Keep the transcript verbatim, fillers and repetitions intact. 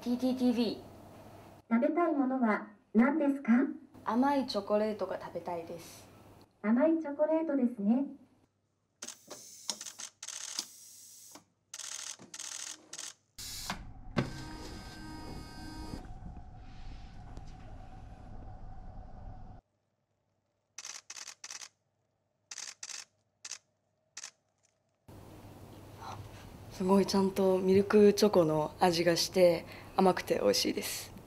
ティーティーティーブイ。 食べたいものは何ですか？ 甘いチョコレートが食べたいです。 甘いチョコレートですね。 すごいちゃんとミルクチョコの味がして甘くて美味しいです。